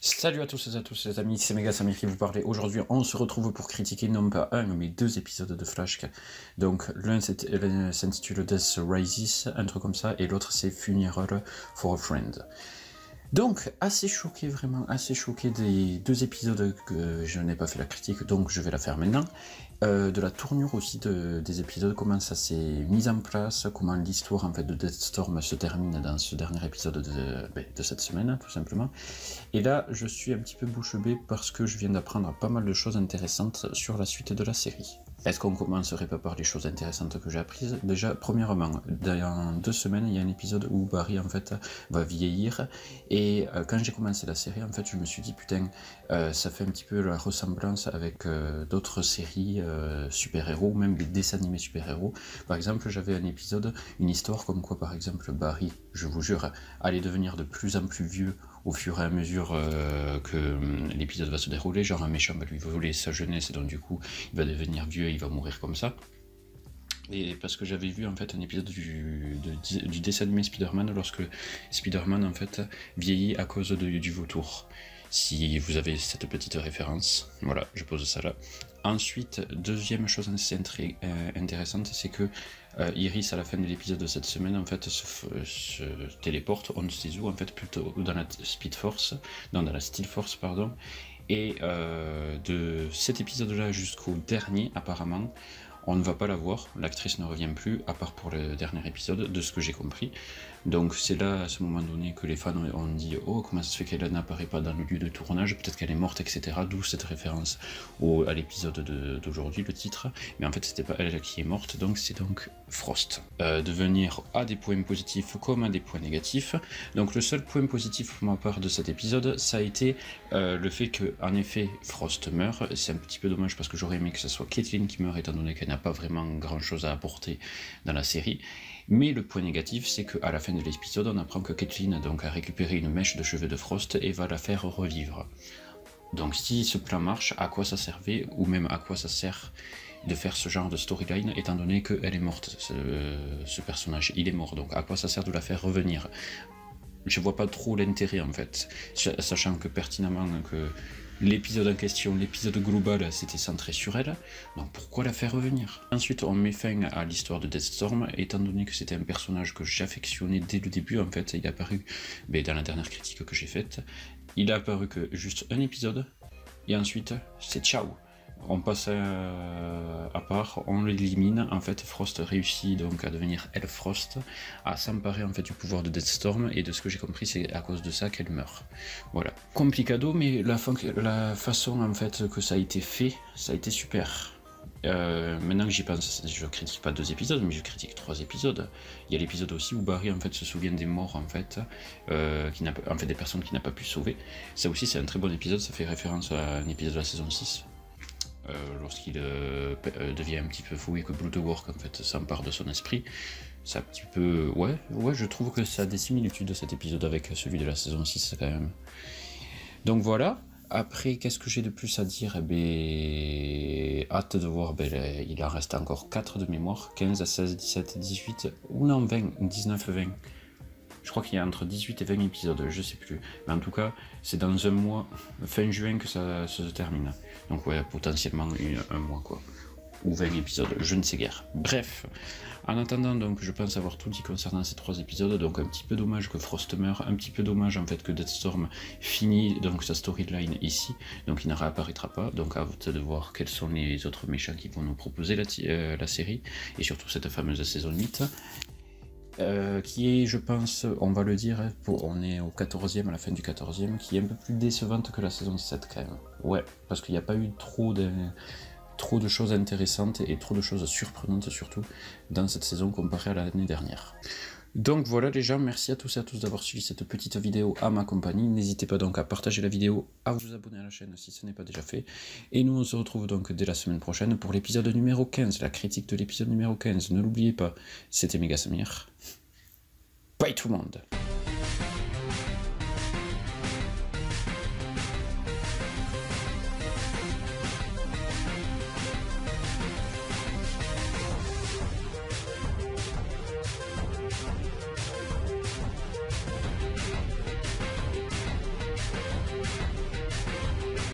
Salut à tous les amis, c'est Mega Samir qui vous parlait. Aujourd'hui, on se retrouve pour critiquer non pas un, mais deux épisodes de Flash. Donc, l'un s'intitule Death Rises, un truc comme ça, et l'autre c'est Funeral for a Friend. Donc, assez choqué, vraiment assez choqué des deux épisodes que je n'ai pas fait la critique, donc je vais la faire maintenant. De la tournure aussi des épisodes, comment ça s'est mis en place, comment l'histoire en fait de Deathstorm se termine dans ce dernier épisode de cette semaine, tout simplement. Et là, je suis un petit peu bouche bée parce que je viens d'apprendre pas mal de choses intéressantes sur la suite de la série. Est-ce qu'on commencerait pas par les choses intéressantes que j'ai apprises? Déjà, premièrement, dans 2 semaines, il y a un épisode où Barry en fait va vieillir, et quand j'ai commencé la série, en fait, je me suis dit putain, ça fait un petit peu la ressemblance avec d'autres séries super-héros, même des dessins animés super-héros. Par exemple, j'avais un épisode, une histoire comme quoi, par exemple, Barry, je vous jure, allait devenir de plus en plus vieux au fur et à mesure que l'épisode va se dérouler, genre un méchant va lui voler sa jeunesse, et donc du coup, il va devenir vieux et il va mourir comme ça. Et parce que j'avais vu en fait un épisode du dessin animé Spider-Man, lorsque Spider-Man en fait vieillit à cause du vautour. Si vous avez cette petite référence, voilà, je pose ça là. Ensuite, deuxième chose assez intéressante, c'est que Iris, à la fin de l'épisode de cette semaine, en fait, se téléporte, on ne sait où, en fait, plutôt dans la Speed Force, non, dans la Steel Force, pardon. Et de cet épisode-là jusqu'au dernier, apparemment, on ne va pas la voir, l'actrice ne revient plus, à part pour le dernier épisode, de ce que j'ai compris. Donc c'est là, à ce moment donné, que les fans ont dit « Oh, comment ça se fait qu'elle n'apparaît pas dans le lieu de tournage, peut-être qu'elle est morte, etc. » D'où cette référence à l'épisode d'aujourd'hui, le titre. Mais en fait, c'était pas elle qui est morte, donc c'est donc Frost. De venir à des points positifs comme à des points négatifs. Donc le seul point positif pour ma part de cet épisode, ça a été le fait que, en effet, Frost meurt. C'est un petit peu dommage parce que j'aurais aimé que ce soit Caitlin qui meurt, étant donné qu'elle n'a pas vraiment grand chose à apporter dans la série. Mais le point négatif, c'est qu'à la fin de l'épisode, on apprend que Caitlin donc, a récupéré une mèche de cheveux de Frost et va la faire revivre. Donc si ce plan marche, à quoi ça servait, ou même à quoi ça sert de faire ce genre de storyline, étant donné qu'elle est morte, ce personnage, il est mort, donc à quoi ça sert de la faire revenir? Je vois pas trop l'intérêt en fait, sachant que pertinemment que l'épisode en question, l'épisode global, c'était centré sur elle, donc pourquoi la faire revenir? Ensuite, on met fin à l'histoire de Deathstorm, étant donné que c'était un personnage que j'affectionnais dès le début, en fait, il est apparu dans la dernière critique que j'ai faite, il a apparu que juste un épisode, et ensuite, c'est ciao. On passe à part, on l'élimine, en fait Frost réussit donc à devenir Elfrost, à s'emparer en fait du pouvoir de Deathstorm, et de ce que j'ai compris c'est à cause de ça qu'elle meurt. Voilà. Complicado, mais la façon en fait que ça a été fait, ça a été super. Maintenant que j'y pense, je critique pas 2 épisodes, mais je critique 3 épisodes. Il y a l'épisode aussi où Barry en fait se souvient des morts en fait, des personnes qu'il n'a pas pu sauver. Ça aussi c'est un très bon épisode, ça fait référence à un épisode de la saison 6. Lorsqu'il devient un petit peu fou et que Bloodwork en fait s'empare de son esprit, c'est un petit peu... Ouais, je trouve que ça a des similitudes de cet épisode avec celui de la saison 6 quand même. Donc voilà, après qu'est-ce que j'ai de plus à dire? Hâte de voir, il en reste encore 4 de mémoire, 15, 16, 17, 18, ou non 20, 19, 20. Je crois qu'il y a entre 18 et 20 épisodes, je sais plus. Mais en tout cas, c'est dans un mois, fin juin, que ça se termine. Donc ouais, potentiellement un mois quoi. Ou 20 épisodes, je ne sais guère. Bref, en attendant, donc, je pense avoir tout dit concernant ces 3 épisodes. Donc un petit peu dommage que Frost meure, un petit peu dommage en fait que Deathstorm finit donc sa storyline ici. Donc il ne réapparaîtra pas. Donc à vous de voir quels sont les autres méchants qui vont nous proposer la série. Et surtout cette fameuse saison 8. Qui est, je pense, on va le dire, on est au 14e, à la fin du 14e, qui est un peu plus décevante que la saison 7 quand même. Ouais, parce qu'il n'y a pas eu trop de choses intéressantes et trop de choses surprenantes surtout dans cette saison comparée à l'année dernière. Donc voilà les gens, merci à tous et à tous d'avoir suivi cette petite vidéo à ma compagnie. N'hésitez pas donc à partager la vidéo, à vous abonner à la chaîne si ce n'est pas déjà fait. Et nous on se retrouve donc dès la semaine prochaine pour l'épisode numéro 15, la critique de l'épisode numéro 15. Ne l'oubliez pas, c'était Mega Samir. Bye tout le monde.